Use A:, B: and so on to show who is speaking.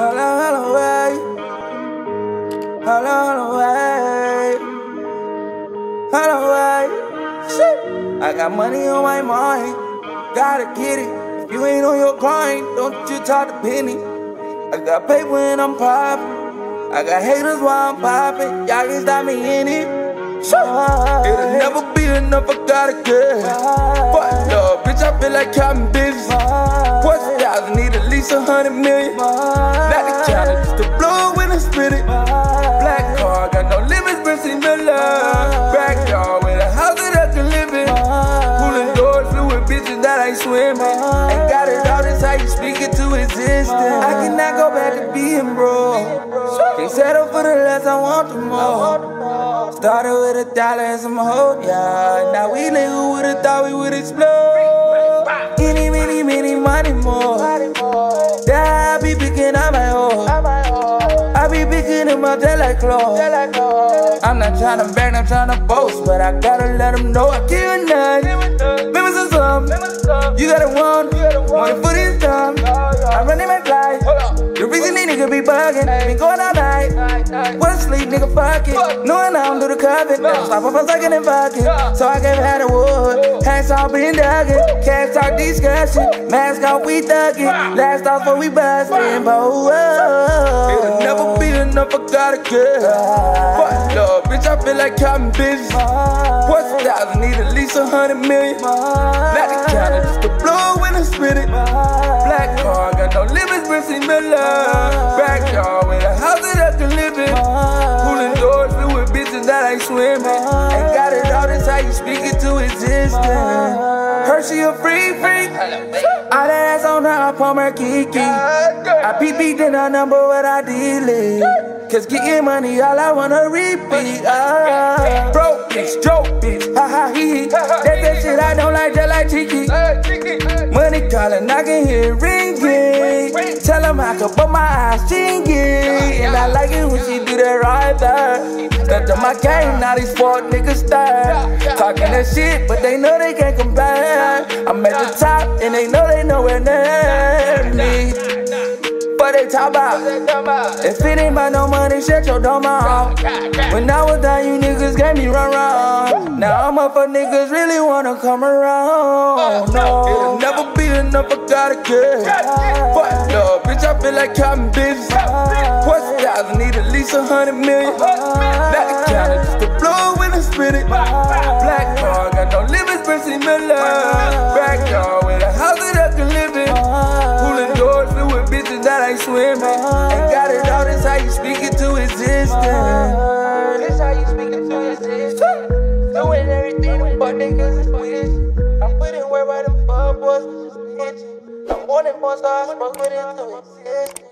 A: Hello, way. Hello, way. Hello, way. Shit. I got money on my mind. Gotta get it. If you ain't on your grind, don't you talk to Penny. I got paper when I'm poppin'. I got haters while I'm poppin'. Y'all can stop me in it. It'll never be enough, I gotta get. Fuck love, bitch, I feel like counting business. What's thousand, need at least 100 million. Not the counter, just to blow when I spit it. Black car, got no limits, Benson Miller. Backyard with a house that I can live in. Pulling doors, fluid bitches that ain't swimming. Ain't got it all, that's how you speak it to existence. I cannot go back to being broke. Can't settle for the less, I want the more. Started with $1 and some hope, yeah. Now we live who would've thought we would explode. Any, many, money more. Yeah, I be picking up my hoe. I be picking them up just like clothes. I'm not tryna brag, I'm tryna boast, but I gotta let them know I give a nut. Members of some, you gotta want it for this time. I'm running my flight. The reason these niggas be bugging, been going all night. Wanna sleep, nigga, fuck it. Knowing I'm through the covet, now stop up for sucking and fucking. So I gave her the wood, hands off being dugging. Cash talk discussion, mask off, we thugging. Last off before we bustin', but it'll never be enough, I gotta get. Fuck love, bitch, I feel like counting business. What's thousand, need at least 100 million. Not the counter, just to blow when I spit it. Black car, got no limits, Benson Miller. Backyard with a house that I can live in. Pulling doors, filled with bitches that ain't swimming. Ain't got it all, that's how you speak it to existence. Hershey a free. All that ass on her, I palm her kiki. I peep then I number what I delete. Cause getting money, all I wanna repeat. Broke bitch, joke bitch, ha ha he. That shit I don't like, just like Tiki. Money calling, I can hear it ringing. Tell them I can put my eyes singing. And I like it when she do that right there. Stepped up my game, now these fuck niggas stare. Talking that shit, but they know they can't compare. I'm at the top, and they know they nowhere near me. But they talk about, if it ain't about no money, shut your dumb mouth. When I was down, you niggas gave me run. Now I'm up for niggas really wanna come around. No, it'll never be enough, I gotta get. Fuck love, bitch, I feel like counting business. What's thousand, need at least 100 million. Not the counter, just to blow when I spit it. Black car, got no limits, Benson Miller. Backyard with a house that I can live in. Pulling doors, filled with bitches that ain't swimming. Ain't got it all, that's how you speak it to existence. That's how you speak it to existence. Doing everything them fuck niggas is with. I'm putting where by them fuck boys was just itching. I'm wanting more, so I spoke with it to exist.